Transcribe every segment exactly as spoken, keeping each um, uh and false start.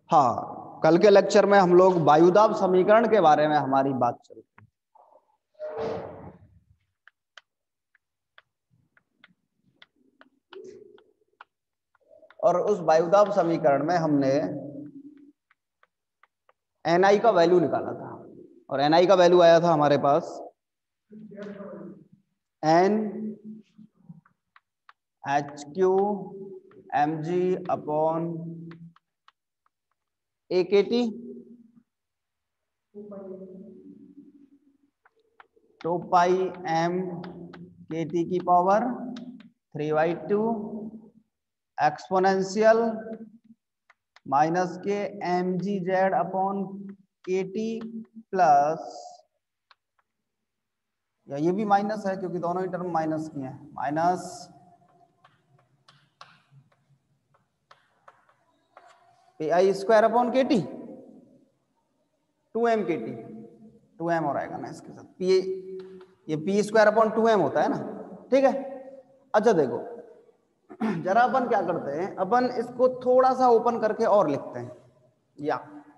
हाँ, कल के लेक्चर में हम लोग वायुदाब समीकरण के बारे में हमारी बात चल रही और उस वायुदाब समीकरण में हमने एन आई का वैल्यू निकाला था और एन आई का वैल्यू आया था हमारे पास N H Q M G upon A K T two pi M K T की power three by two exponential minus K M G Z upon K T plus, या ये भी माइनस है क्योंकि दोनों ही टर्म माइनस की हैं, minus P I square upon K T two M K T two M और आएगा ना इसके साथ पी, ये P square upon two M होता है ना, ठीक है। अच्छा देखो जरा अपन क्या करते हैं, अपन इसको थोड़ा सा ओपन करके और लिखते हैं, या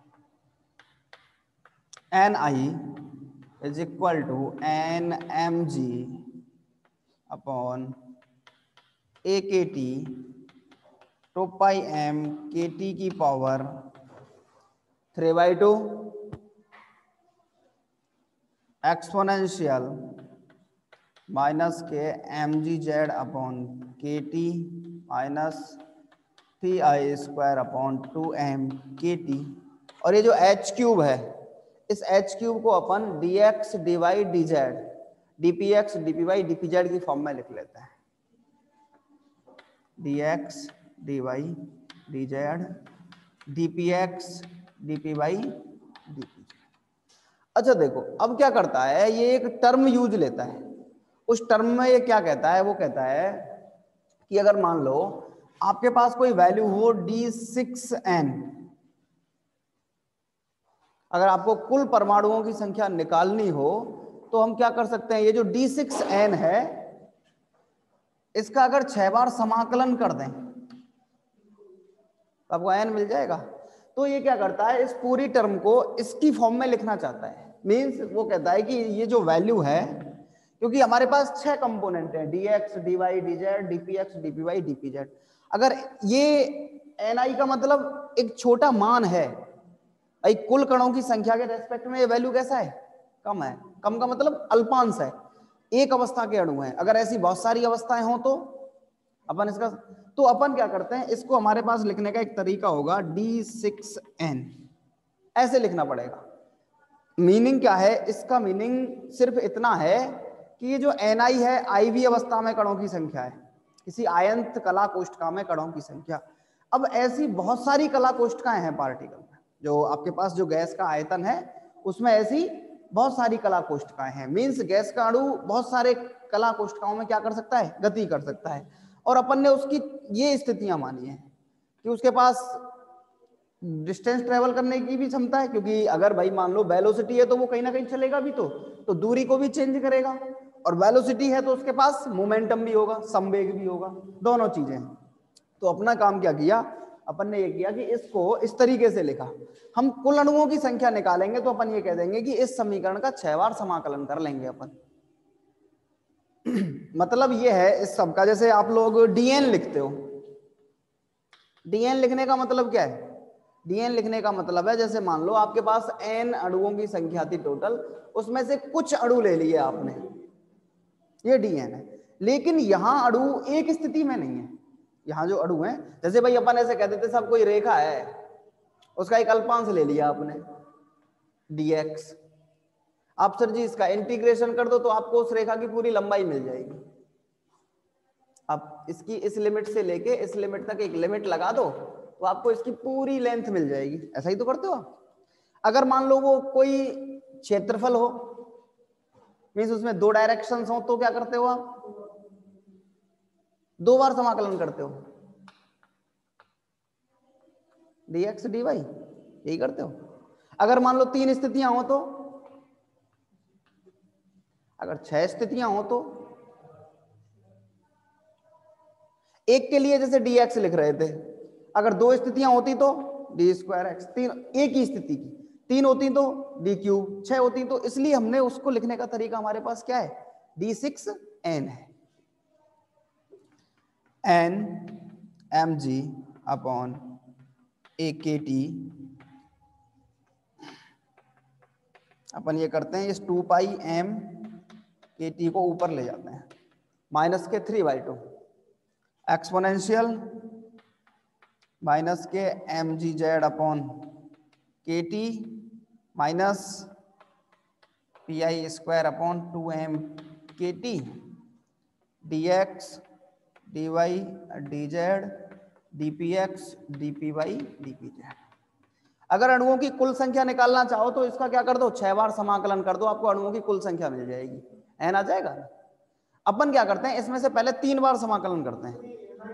N I is equal to N M G upon A K T two pi M K T की power three by two exponential minus K M G Z upon K T minus P I square upon two M K T. और ये जो H cube है, इस H cube को अपन D X D Y D Z D P X D P Y D P Z की form में लिख लेते हैं, D X D Y D Z D P X D P Y D P Z. अच्छा देखो अब क्या करता है, ये एक टर्म यूज लेता है, उस टर्म में ये क्या कहता है, वो कहता है कि अगर मान लो आपके पास कोई वैल्यू हो डी सिक्स एन, अगर आपको कुल परमाणुओं की संख्या निकालनी हो तो हम क्या कर सकते हैं, ये जो डी सिक्स एन है इसका अगर छह बार समाकलन कर दें तो आपको एन मिल जाएगा। तो ये क्या करता है, इस पूरी टर्म को इसकी फॉर्म में लिखना चाहता है, मींस वो कहता है कि ये जो वैल्यू है, क्योंकि हमारे पास छह कंपोनेंट हैं, D X D Y D Z D P X D P Y D P Z, अगर ये एन आई का मतलब एक छोटा मान है, भाई कुल कणों की संख्या के रेस्पेक्ट में ये वैल्यू कैसा है, कम है, कम का मतलब अल्पांश है, एक अवस्था के अणु हैं, अगर ऐसी बहुत सारी अवस्थाएं हो तो अपन इसका, तो अपन क्या करते हैं, इसको हमारे पास लिखने का एक तरीका होगा डी सिक्स एन, ऐसे लिखना पड़ेगा। मीनिंग क्या है इसका, मीनिंग सिर्फ इतना है कि ये जो एन आई है आईवी अवस्था में कणों की संख्या है, किसी आयंत कला कोष्ठका में कणों की संख्या। अब ऐसी बहुत सारी कला कोष्ठकाएं हैं पार्टिकल में, जो आपके पास जो गैस का आयतन है उसमें ऐसी बहुत सारी कला कोष्ठकाएं हैं, मींस गैस का अणु बहुत सारे कला कोष्ठकाओं में क्या कर सकता है, गति कर सकता है। और अपन ने उसकी ये स्थितियां मानी है कि उसके पास डिस्टेंस ट्रेवल करने की भी क्षमता है, क्योंकि अगर भाई मान लो वेलोसिटी है तो वो कहीं ना कहीं चलेगा भी, तो तो दूरी को भी चेंज करेगा, और वेलोसिटी है तो उसके पास मोमेंटम भी होगा, संवेग भी होगा, दोनों चीजें हैं। तो अपना काम क्या किया अपन ने, ये किया कि इसको इस तरीके से लिखा, हम कुल अणुओं की संख्या निकालेंगे तो अपन ये कह देंगे कि इस समीकरण का छह बार समाकलन कर लेंगे अपन। मतलब ये है इस सब का, जैसे आप लोग डीएन लिखते हो, डीएन लिखने का मतलब क्या है, डीएन लिखने का मतलब है जैसे मान लो आपके पास एन अणुओं की संख्या थी टोटल, उसमें से कुछ अणु ले लिए आपने, ये डीएन है। लेकिन यहां अणु एक स्थिति में नहीं है, यहां जो अणु है, जैसे भाई अपन ऐसे कहते थे सब कोई रेखा है, उसका एक अल्पांश ले लिया आपने डीएक्स, आप सर जी इसका इंटीग्रेशन कर दो तो आपको उस रेखा की पूरी लंबाई मिल जाएगी, आप इसकी इस लिमिट से लेके इस लिमिट तक एक लिमिट लगा दो तो आपको इसकी पूरी लेंथ मिल जाएगी, ऐसा ही तो करते हो आप। अगर मान लो वो कोई क्षेत्रफल हो, मींस उसमें दो डायरेक्शंस हो, तो क्या करते हो आप, दो बार समाकलन करते हो, dx dy यही करते हो। अगर मान लो तीन स्थितियां हो तो, अगर छह स्थितियां हो तो, एक के लिए जैसे dx लिख रहे थे, अगर दो स्थितियां होती तो डी स्क्वायर एक्स, तीन एक ही स्थिति की, तीन होती तो डी क्यूब, छह होती तो, इसलिए हमने उसको लिखने का तरीका हमारे पास क्या है, डी सिक्स एन है, N M G upon A K T, अपन ये करते हैं इस two pi M K T को ऊपर ले जाते हैं, minus K three by two exponential minus K M G Z upon K T minus P I square upon two M K T D X D Y D Z D P X D P Y D P Z. अगर अणुओं की कुल संख्या निकालना चाहो तो इसका क्या कर दो, छह बार समाकलन कर दो, आपको अणुओं की कुल संख्या मिल जाएगी, एन आ जाएगा। अपन क्या करते हैं, इसमें से पहले तीन बार समाकलन करते हैं,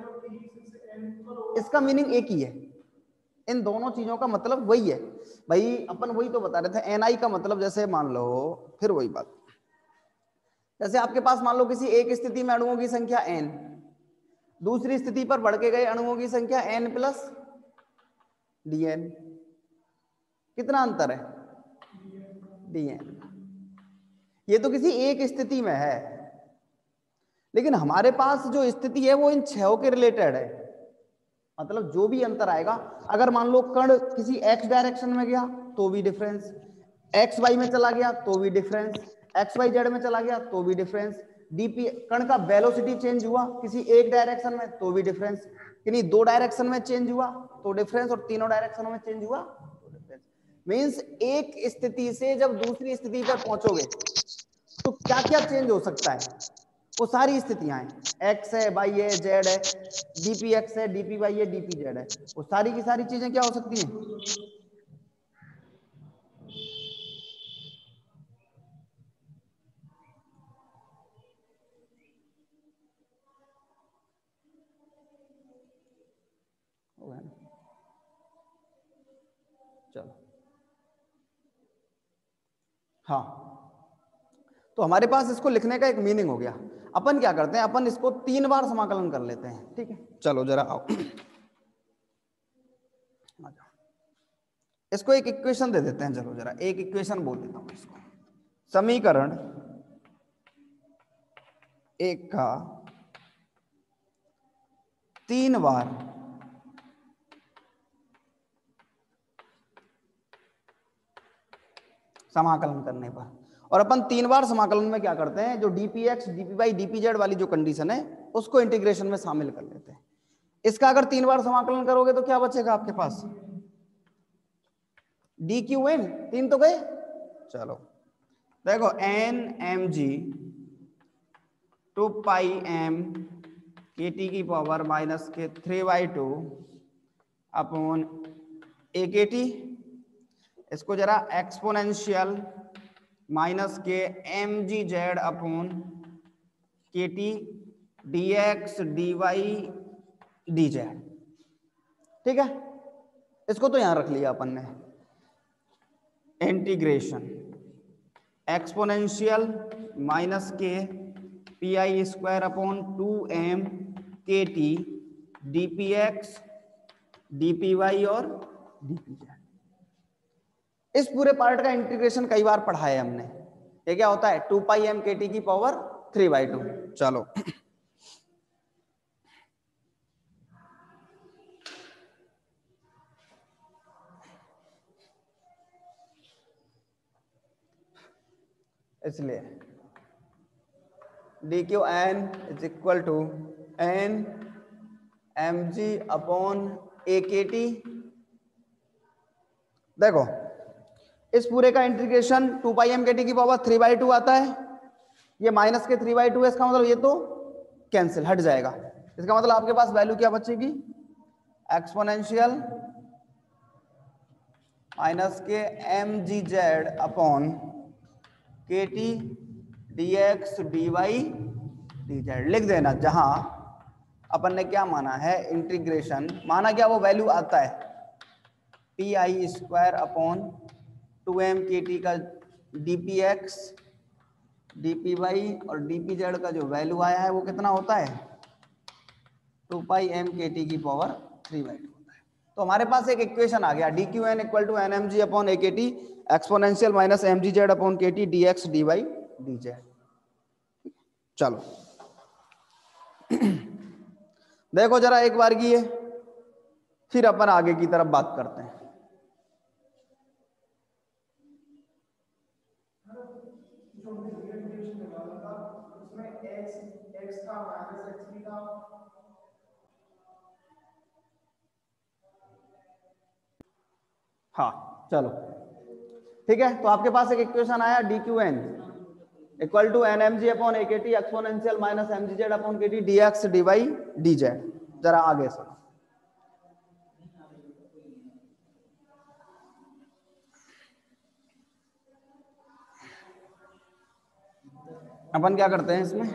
इसका मीनिंग एक ही है, इन दोनों चीजों का मतलब वही है भाई। अपन वही तो बता रहे थे, एन आई का मतलब जैसे मान लो, फिर वही बात, जैसे आपके पास मान लो किसी एक स्थिति में अणुओं की संख्या एन, दूसरी स्थिति पर बढ़ के गए अणुओं की संख्या एन प्लस डी एन, कितना अंतर है, डी एन। ये तो किसी एक स्थिति में है, लेकिन हमारे पास जो स्थिति है वो इन छहों के रिलेटेड है, मतलब जो भी अंतर आएगा, अगर मान लो कण किसी एक्स डायरेक्शन में गया तो भी डिफरेंस, एक्स वाई में चला गया तो भी डिफरेंस, एक्स वाई जेड में चला गया तो भी डिफरेंस, डीपी कण का वेलोसिटी चेंज हुआ किसी एक डायरेक्शन में तो भी डिफरेंस, यानी दो डायरेक्शन में चेंज हुआ तो डिफरेंस, और तीनों डायरेक्शन में चेंज हुआ तो डिफरेंस। मींस एक स्थिति से जब दूसरी स्थिति पर पहुंचोगे तो क्या क्या चेंज हो सकता है, वो सारी स्थितियां हैं, एक्स है, वाई है, जेड है, डीपी एक्स है, डीपी वाई है, डीपी जेड है, वो सारी की सारी चीजें क्या हो सकती हैं। चलो हाँ, तो हमारे पास इसको लिखने का एक मीनिंग हो गया। अपन क्या करते हैं, अपन इसको तीन बार समाकलन कर लेते हैं, ठीक है। चलो जरा आओ, इसको एक इक्वेशन दे देते हैं, चलो जरा एक इक्वेशन बोल देता हूं इसको, समीकरण एक का तीन बार समाकलन करने पर, और अपन तीन बार समाकलन में क्या करते हैं, जो dpx, dpy, dpz वाली जो कंडीशन है उसको इंटीग्रेशन में शामिल कर लेते हैं। इसका अगर तीन बार समाकलन करोगे तो क्या बचेगा आपके पास, डी क्यू एन, तीन तो गए, चलो देखो N M G two pi M K T की power minus K three by two upon A K T, इसको जरा exponential minus K M G Z upon K T D X D Y D Z, ठीक है। इसको तो यहां रख लिया अपन ने, integration exponential minus K P I square upon two M K T D P X D P Y और डी पी जेड। इस पूरे पार्ट का इंटीग्रेशन कई बार पढ़ा है हमने, ये क्या होता है, two pi M K T की पावर थ्री बाई टू। चलो इसलिए D Q N is equal to N M G upon A K T. देखो इस पूरे का integration two pi M K T की पावर थ्री बाई टू आता है, ये minus K three by to है, इसका मतलब ये तो कैंसिल हट जाएगा, इसका मतलब आपके पास वैल्यू क्या बचेगी, exponential minus K M G Z upon K T D X D Y D Z लिख देना, जहां अपन ने क्या माना है, इंटीग्रेशन माना क्या, वो वैल्यू आता है P I square upon two M K T का D P X D P Y और डी पी जेड का जो वैल्यू आया है वो कितना होता है, two pi M K T की पावर थ्री बाई टू होता है। तो हमारे पास एक इक्वेशन आ गया D Q N equal to N M G upon A K T exponential minus M G Z upon K T D X D Y D Z. चलो देखो जरा एक बार की ये, फिर अपन आगे की तरफ बात करते हैं। हाँ चलो ठीक है, तो आपके पास एक इक्वेशन आया D Q N equal to N M G upon A K T exponential minus M G Z upon K T D X D Y D Z. जरा आगे से अपन क्या करते हैं इसमें,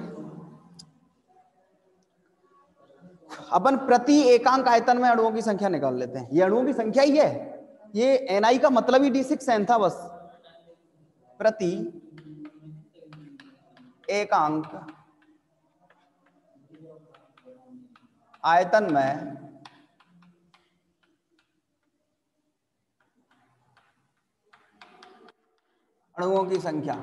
अपन प्रति एकांक आयतन में अणुओं की संख्या निकाल लेते हैं। ये अणुओं की संख्या ही है, ये एन आई का मतलब ही डी सिक्स एन था बस। प्रति एकांक आयतन में अणुओं की संख्या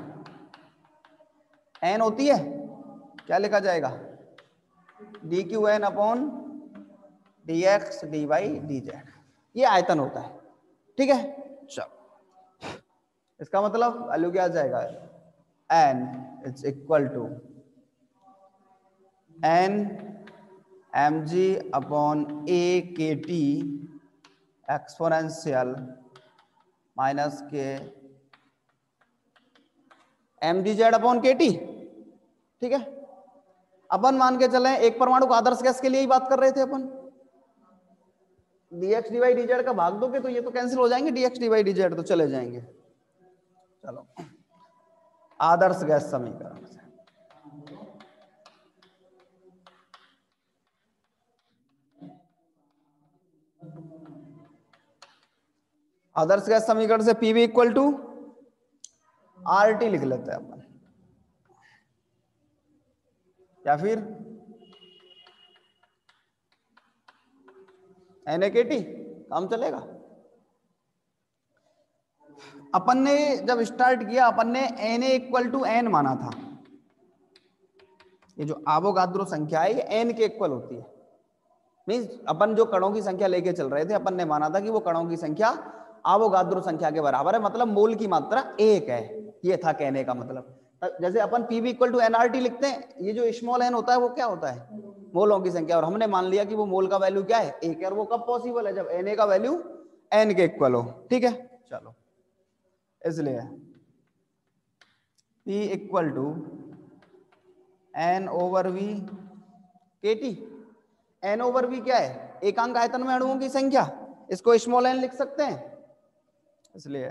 एन होती है, क्या लिखा जाएगा D Q N upon D X D Y D Z, ये आयतन होता है। ठीक है, चलो इसका मतलब वैल्यू क्या आ जाएगा, N is equal to N M G upon A K T exponential minus K M G Z upon K T. ठीक है, अपन मान के चलें एक परमाणु को आदर्श गैस के लिए ही बात कर रहे थे अपन, D X D Y D Z का भाग दोगे तो ये तो कैंसिल हो जाएंगे, D X D Y D Z तो चले जाएंगे। चलो आदर्श गैस समीकरण से आदर्श गैस समीकरण से PV equal to R T लिख लेते हैं अपन, या फिर एन ए के टी, काम चलेगा। अपन ने जब स्टार्ट किया अपन ने N A equal to N माना था, ये जो आवोगाद्रो संख्या है ये एन के इक्वल होती है। मींस अपन जो कणों की संख्या लेके चल रहे थे अपन ने माना था कि वो कणों की संख्या आवोगाद्रो संख्या के बराबर है, मतलब मोल की मात्रा एक है, ये था कहने का मतलब। जैसे अपन पीवी इक्वल टू एनआरटी लिखते हैं, ये जो स्मॉल एन होता है वो क्या होता है, मोलों की संख्या, और हमने मान लिया कि वो मोल का वैल्यू क्या है, एक है। और वो कब पॉसिबल है, जब एन ए का वैल्यू एन के इक्वल हो। ठीक है, चलो इसलिए P equal to N over V K T. N over V क्या है, एकांक आयतन में अणुओं की संख्या, इसको स्मॉल एन लिख सकते हैं, इसलिए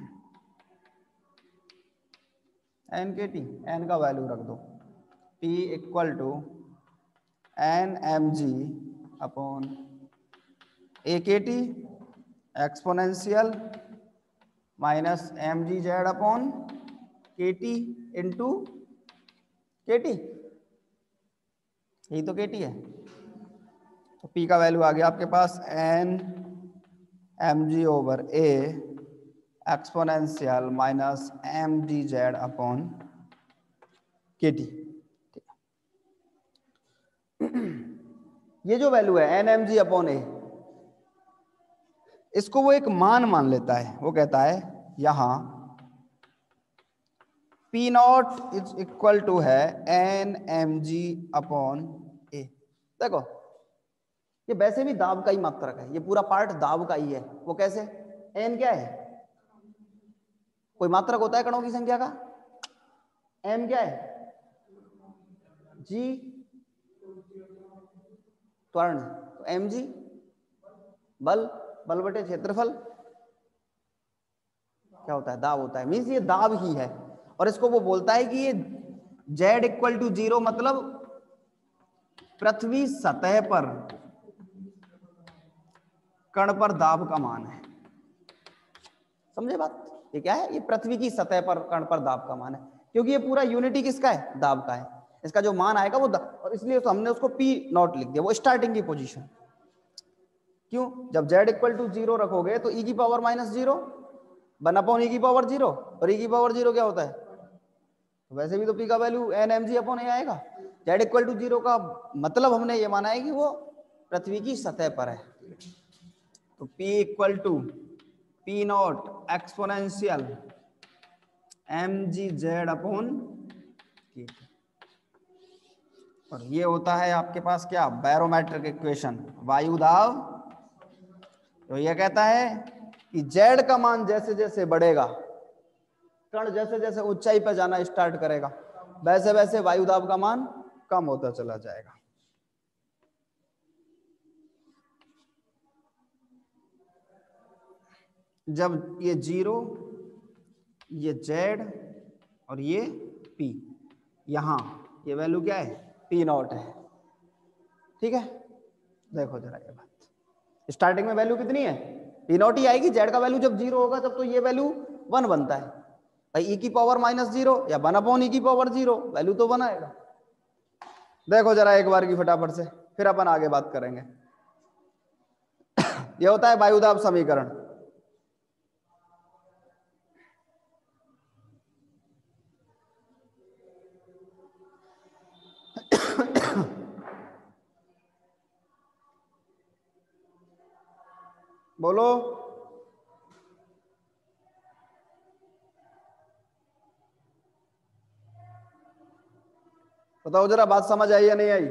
एन के टी, एन का वैल्यू रख दो, P equal to N M G upon A K T exponential minus M G Z upon K T into K T, यही तो के टी है। तो P का वैल्यू आ गया आपके पास N M G over A exponential minus M G Z upon K T. ये जो वैल्यू है N M G upon A, इसको वो एक मान मान लेता है, वो कहता है यहां P not is equal to है N M G upon A. देखो ये वैसे भी दाब का ही मात्रक है, ये पूरा पार्ट दाब का ही है। वो कैसे, एन क्या है, कोई मात्रक होता है कणों की संख्या का, एम क्या है, जी त्वरण, तो एम जी बल, बल बटे क्षेत्रफल क्या होता है, दाब होता है। मीन्स ये दाब ही है। और इसको वो बोलता है कि ये z इक्वल टू जीरो, मतलब पृथ्वी सतह पर कण पर दाब का मान है। समझे बात, ये क्या है, ये पृथ्वी की सतह पर कण पर दाब का मान है, क्योंकि ये पूरा यूनिटी किसका है, दाब का है। इसका जो मान आएगा वो, और इसलिए तो हमने उसको पी नॉट लिख दिया, वो स्टार्टिंग की पोजीशन। क्यों? जब z इक्वल टू जीरो रखोगे तो e की power minus zero one upon e की पावर जीरो, और e की पावर जीरो क्या होता है? तो वैसे भी तो p का value N M G upon A आएगा। z इक्वल टू जीरो का मतलब हमने ये माना है कि वो पृथ्वी की सतह पर है। तो p equal to P naught exponential M G Z upon, और ये होता है आपके पास क्या? बैरोमेट्रिक इक्वेशन, वायु दाब। तो ये कहता है कि जेड का मान जैसे जैसे बढ़ेगा, कण जैसे जैसे ऊंचाई पर जाना स्टार्ट करेगा, वैसे वैसे वायु दाब का मान कम होता चला जाएगा। जब ये जीरो, ये जेड और ये पी, यहां ये वैल्यू क्या है? पी नॉट है। ठीक है, देखो जरा ये बात, स्टार्टिंग में वैल्यू कितनी है? पी नॉट ही आएगी। जेड का वैल्यू जब जीरो होगा तब तो ये वैल्यू वन बनता है भाई, ई की पावर माइनस जीरो या वन अपॉन ई की पावर जीरो, वैल्यू तो वन आएगा। देखो जरा एक बार की फटाफट से, फिर अपन आगे बात करेंगे। ये होता है वायुदाब समीकरण। बोलो बताओ जरा, बात समझ आई या नहीं आई?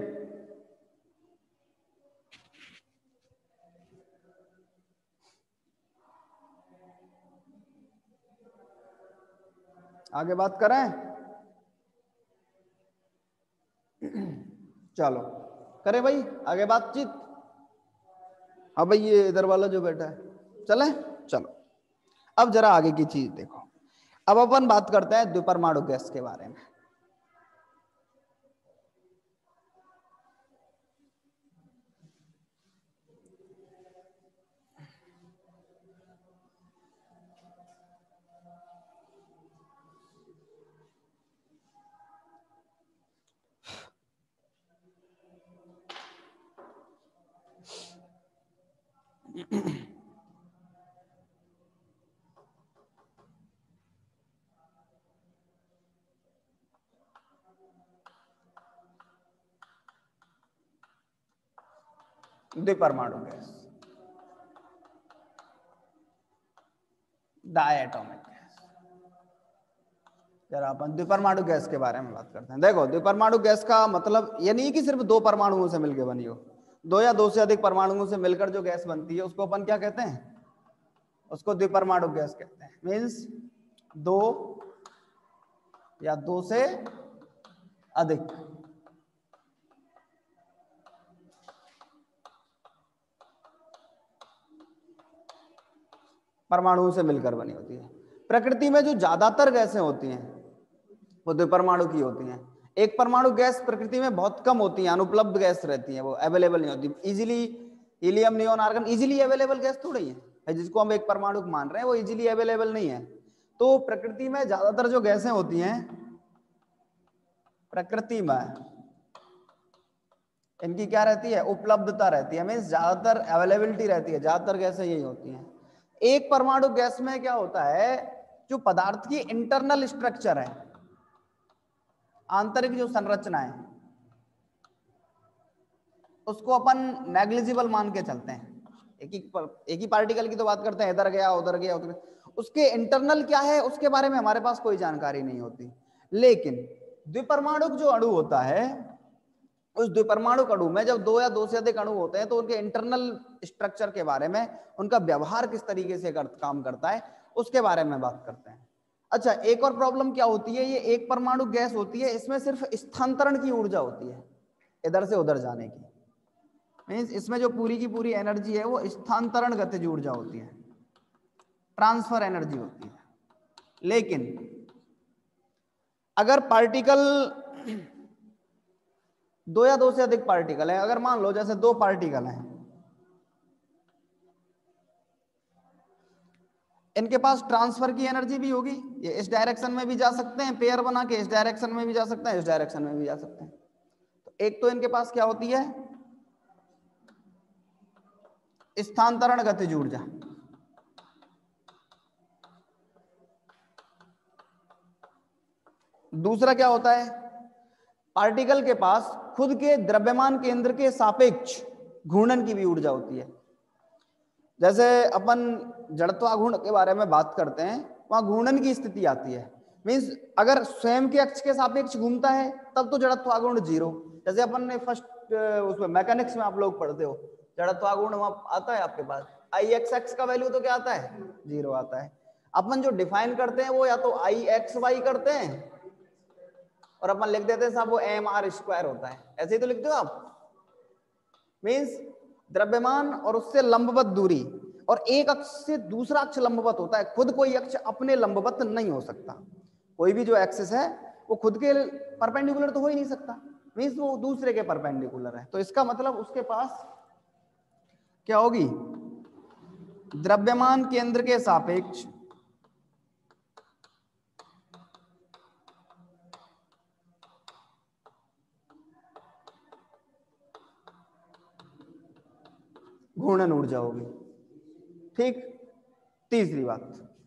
आगे बात करें? चलो करें भाई आगे बातचीत। हाँ भाई, ये इधर वाला जो बैठा है, चले चलो। अब जरा आगे की चीज देखो। अब अपन बात करते हैं द्विपरमाणु गैस के बारे में। द्विपरमाणु गैस, डायटोमिक गैस। जरा अपन द्विपरमाणु गैस के बारे में बात करते हैं। देखो, द्विपरमाणु गैस का मतलब ये नहीं कि सिर्फ दो परमाणुओं से मिलकर बनी हो, दो या दो से अधिक परमाणुओं से मिलकर जो गैस बनती है उसको अपन क्या कहते हैं? उसको द्विपरमाणु गैस कहते हैं। मीन्स दो या दो से अधिक परमाणुओं से मिलकर बनी होती है। प्रकृति में जो ज्यादातर गैसें होती हैं वो द्विपरमाणु की होती हैं। एक परमाणु गैस प्रकृति में बहुत कम होती है, अनुपलब्ध गैस रहती है, वो अवेलेबल नहीं होती easily. Helium, neon, argon easily available gas थोड़ी है, जिसको हम एक परमाणु मान रहे हैं वो इजीली अवेलेबल नहीं है। तो प्रकृति में ज्यादातर जो गैसें होती हैं, प्रकृति में इनकी क्या रहती है? उपलब्धता रहती है। मीन्स ज्यादातर अवेलेबिलिटी रहती है, ज्यादातर गैसें यही होती हैं। एक परमाणु गैस में क्या होता है, जो पदार्थ की इंटरनल स्ट्रक्चर है, आंतरिक जो संरचना है, उसको अपन नेग्लिजिबल मान के चलते हैं। एक ही एक ही पार्टिकल की तो बात करते हैं, इधर गया उधर गया उधर, उसके इंटरनल क्या है उसके बारे में हमारे पास कोई जानकारी नहीं होती। लेकिन द्विपरमाणुक जो अणु होता है, उस द्विपरमाणुक अणु में जब दो या दो से अधिक अणु होते हैं तो उनके इंटरनल स्ट्रक्चर के बारे में, उनका व्यवहार किस तरीके से कर, काम करता है, उसके बारे में बात करते हैं। अच्छा, एक और प्रॉब्लम क्या होती है, ये एक परमाणु गैस होती है, इसमें सिर्फ स्थानांतरण की ऊर्जा होती है, इधर से उधर जाने की। मीन्स इसमें जो पूरी की पूरी एनर्जी है वो स्थानांतरण गतिज ऊर्जा होती है, ट्रांसफर एनर्जी होती है। लेकिन अगर पार्टिकल दो या दो से अधिक पार्टिकल है, अगर मान लो जैसे दो पार्टिकल हैं, इनके पास ट्रांसफर की एनर्जी भी होगी, ये इस डायरेक्शन में भी जा सकते हैं, पेयर बना के इस डायरेक्शन में भी जा सकते हैं, इस डायरेक्शन में भी जा सकते हैं। तो एक तो इनके पास क्या होती है, स्थानांतरण गतिज ऊर्जा। दूसरा क्या होता है, पार्टिकल के पास खुद के द्रव्यमान केंद्र के सापेक्ष घूर्णन की भी ऊर्जा होती है। जैसे अपन जड़त्वाघूर्ण के बारे में बात करते हैं, वहां घूर्णन की स्थिति आती है। मींस अगर स्वयं के अक्ष के सापेक्ष घूमता है तब तो जड़त्वाघूर्ण जीरो। जैसे अपन ने फर्स्ट उसमें मैकेनिक्स में आप लोग पढ़ते हो, जड़त्वाघूर्ण वहां आता है आपके पास, आई एक्स एक्स का वैल्यू तो क्या आता है, जीरो आता है। अपन जो डिफाइन करते हैं वो या तो आई एक्स वाई करते हैं और अपन लिख देते हैं साहब वो एम आर स्क्वायर होता है, ऐसे ही तो लिखते हो आप। मींस द्रव्यमान और उससे लंबवत दूरी, और एक अक्ष से दूसरा अक्ष लंबवत होता है, खुद कोई अक्ष अपने लंबवत नहीं हो सकता। कोई भी जो एक्सिस है वो खुद के परपेंडिकुलर तो हो ही नहीं सकता, मींस वो दूसरे के परपेंडिकुलर है। तो इसका मतलब उसके पास क्या होगी, द्रव्यमान केंद्र के सापेक्ष घूर्णन ऊर्जा होगी। ठीक। तीसरी बात,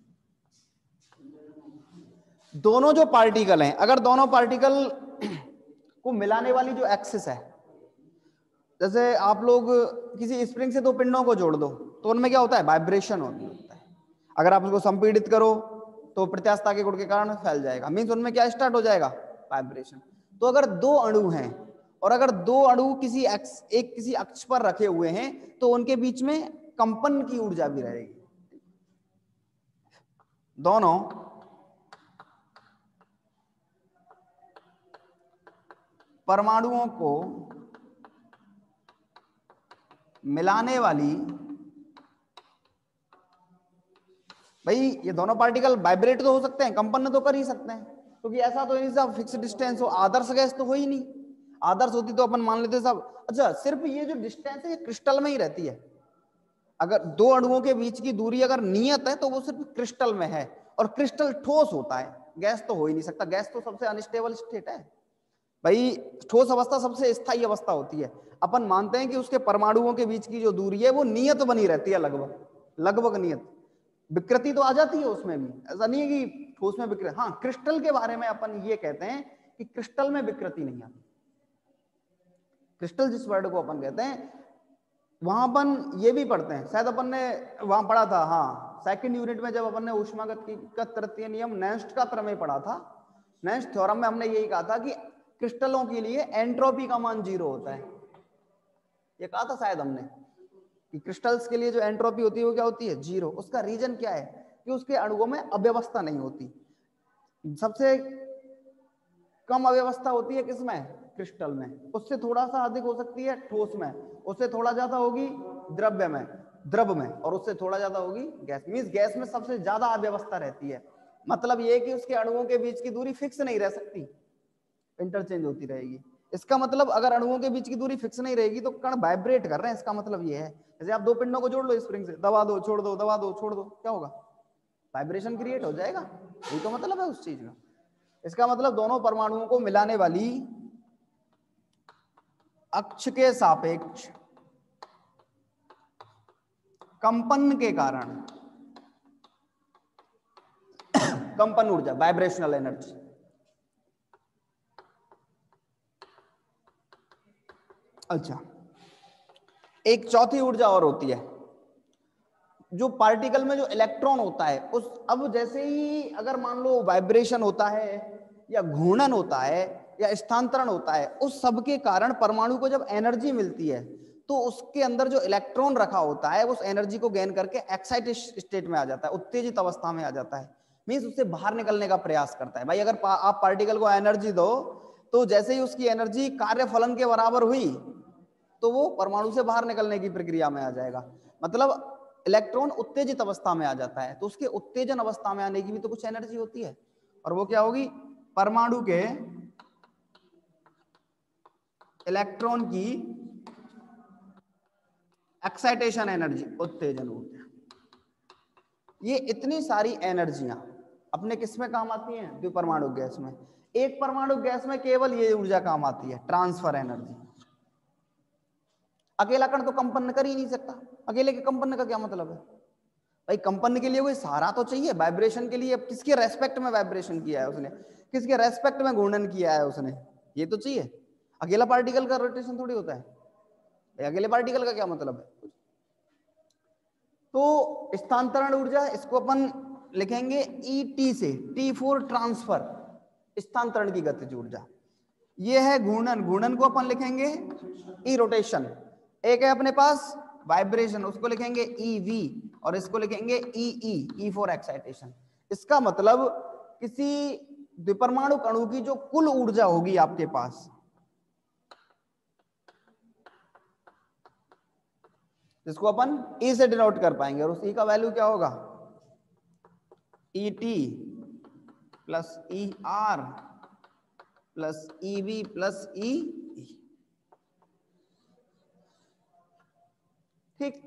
दोनों जो पार्टिकल हैं, अगर दोनों पार्टिकल को मिलाने वाली जो एक्सिस है, जैसे आप लोग किसी स्प्रिंग से दो पिंडों को जोड़ दो तो उनमें क्या होता है, वाइब्रेशन होता है। अगर आप उसको संपीड़ित करो तो प्रत्यास्थता के गुण के कारण फैल जाएगा, मीन्स उनमें क्या स्टार्ट हो जाएगा, वाइब्रेशन। तो अगर दो अणु हैं और अगर दो अणु किसी एक्स एक किसी अक्ष पर रखे हुए हैं तो उनके बीच में कंपन की ऊर्जा भी रहेगी। दोनों परमाणुओं को मिलाने वाली, भाई ये दोनों पार्टिकल वाइब्रेट तो हो सकते हैं, कंपन तो कर ही सकते हैं, क्योंकि तो ऐसा तो नहीं साहब फिक्स डिस्टेंस हो, आदर्श गैस तो हो ही नहीं। आदर्श होती तो अपन मान लेते साहब, अच्छा सिर्फ ये जो डिस्टेंस है ये क्रिस्टल में ही रहती है। अगर दो अणुओं के बीच की दूरी अगर नियत है तो वो सिर्फ क्रिस्टल में है, और क्रिस्टल ठोस होता है, गैस तो हो ही नहीं सकता। गैस तो सबसे अनस्टेबल स्टेट है भाई, ठोस अवस्था सबसे स्थायी अवस्था होती है। अपन मानते हैं कि उसके परमाणुओं के बीच की जो दूरी है वो नियत बनी रहती है, लगभग लगभग नियत। विकृति तो आ जाती है उसमें भी, ऐसा नहीं है कि ठोस में विकृति। हाँ, क्रिस्टल के बारे में अपन ये कहते हैं कि क्रिस्टल में विकृति नहीं आती। क्रिस्टल जिस वर्ड को अपन कहते हैं, वहां अपन ये भी पढ़ते हैं, शायद अपन ने वहां पढ़ा था, हाँ सेकंड यूनिट में जब अपन ने ऊष्मागतिकी तृतीय नियम नेस्ट का प्रमेय पढ़ा था, नेस्ट थ्योरम में हमने यही कहा था कि क्रिस्टलों के लिए एंट्रोपी का मान जीरो होता है। ये कहा था शायद हमने कि क्रिस्टल्स के लिए जो एंट्रोपी होती है वो क्या होती है, जीरो। उसका रीजन क्या है कि उसके अणुओं में अव्यवस्था नहीं होती। सबसे कम अव्यवस्था होती है किसमें, क्रिस्टल में। उससे थोड़ा सा अधिक हो सकती है ठोस में, उससे थोड़ा ज्यादा होगी द्रव्य में द्रव में, और उससे थोड़ा ज्यादा होगी गैस। मींस गैस में सबसे ज्यादा अव्यवस्था रहती है। मतलब ये कि उसके अणुओं के बीच की दूरी फिक्स नहीं रह सकती, इंटरचेंज होती रहेगी। इसका मतलब अगर अणुओं के बीच की दूरी फिक्स नहीं रहेगी तो कण वाइब्रेट कर रहे हैं, इसका मतलब ये है। जैसे आप दो पिंडों को जोड़ लो स्प्रिंग से, दबा दो छोड़ दो, दबा दो छोड़ दो, क्या होगा, वाइब्रेशन क्रिएट हो जाएगा। यही तो मतलब है उस चीज का। इसका मतलब दोनों परमाणुओं को मिलाने वाली अक्ष के सापेक्ष कंपन के कारण कंपन ऊर्जा, वाइब्रेशनल एनर्जी। अच्छा, एक चौथी ऊर्जा और होती है, जो पार्टिकल में जो इलेक्ट्रॉन होता है उस, अब जैसे ही अगर मान लो वाइब्रेशन होता है या घूर्णन होता है या स्थानांतरण होता है, उस सब के कारण परमाणु को जब एनर्जी मिलती है तो उसके अंदर जो इलेक्ट्रॉन रखा होता है उस एनर्जी को गेन करके एक्साइटेड स्टेट में आ जाता है, उत्तेजित अवस्था में आ जाता है। मींस उससे बाहर निकलने का प्रयास करता है। भाई अगर आप पार्टिकल को एनर्जी दो तो जैसे ही उसकी एनर्जी कार्य फलन के बराबर हुई तो वो परमाणु से बाहर निकलने की प्रक्रिया में आ जाएगा। मतलब इलेक्ट्रॉन उत्तेजित अवस्था में आ जाता है, तो उसके उत्तेजन अवस्था में आने की भी तो कुछ एनर्जी होती है, और वो क्या होगी, परमाणु के इलेक्ट्रॉन की एक्साइटेशन एनर्जी, उत्तेजन ऊर्जा। ये इतनी सारी एनर्जियां अपने किस में काम आती हैं, द्विपरमाणु गैस में। एक परमाणु गैस में केवल ये ऊर्जा काम आती है, ट्रांसफर एनर्जी। अकेला कण तो कंपन कर ही नहीं सकता, अकेले के कंपन का क्या मतलब है भाई? कंपन के लिए कोई सहारा तो चाहिए वाइब्रेशन के लिए। अब किसके रेस्पेक्ट में वाइब्रेशन किया है उसने, किसके रेस्पेक्ट में घूर्णन किया है उसने, ये तो चाहिए। अकेला पार्टिकल का रोटेशन थोड़ी होता है, अकेले पार्टिकल का क्या मतलब है? तो स्थानांतरण ऊर्जा इसको अपन लिखेंगे ई टी से, टी फॉर ट्रांसफर, स्थानांतरण की गतिज ऊर्जा। ये है घूर्णन, घूर्णन को अपन लिखेंगे ई रोटेशन। एक है अपने पास वाइब्रेशन, उसको लिखेंगे ई वी, और इसको लिखेंगे ई ई, ई फॉर एक्साइटेशन। इसका मतलब किसी द्विपरमाणु अणु की जो कुल ऊर्जा होगी आपके पास, जिसको अपन ई से डिनोट कर पाएंगे, और उस ई का वैल्यू क्या होगा, E T plus E R plus E V plus E. ठीक,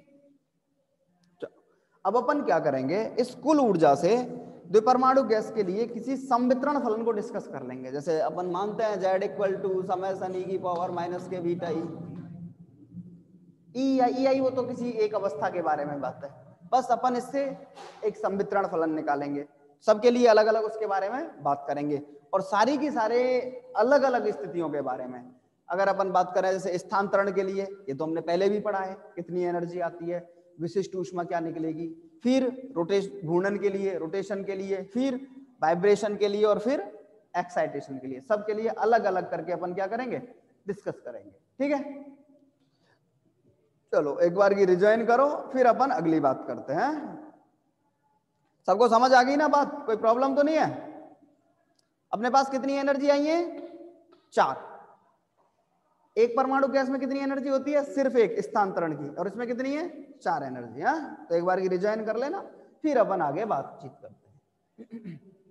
अब अपन क्या करेंगे, इस कुल ऊर्जा से द्विपरमाणु गैस के लिए किसी संवितरण फलन को डिस्कस कर लेंगे। जैसे अपन मानते हैं z इक्वल टू समय सन ई की power minus k beta E, E या ई आई वो तो किसी एक अवस्था के बारे में बात है, बस अपन इससे एक संवितरण फलन निकालेंगे, सबके लिए अलग अलग उसके बारे में बात करेंगे, और सारी की सारे अलग अलग स्थितियों के बारे में। अगर अपन बात करें जैसे स्थानांतरण के लिए, ये तो हमने पहले भी पढ़ा है, कितनी एनर्जी आती है, विशिष्ट ऊष्मा क्या निकलेगी, फिर रोटेशन घूर्णन के लिए, रोटेशन के लिए, फिर वाइब्रेशन के लिए, और फिर एक्साइटेशन के लिए, सब के लिए अलग अलग करके अपन क्या करेंगे, डिस्कस करेंगे। ठीक है, चलो एक बार की रिजॉइन करो, फिर अपन अगली बात करते हैं। सबको समझ आ गई ना बात, कोई प्रॉब्लम तो नहीं है? अपने पास कितनी एनर्जी आई है, चार। एक परमाणु गैस में कितनी एनर्जी होती है, सिर्फ एक, स्थानांतरण की, और इसमें कितनी है, चार एनर्जी। हाँ, तो एक बार की रिजॉइन कर लेना, फिर अपन आगे बातचीत करते हैं।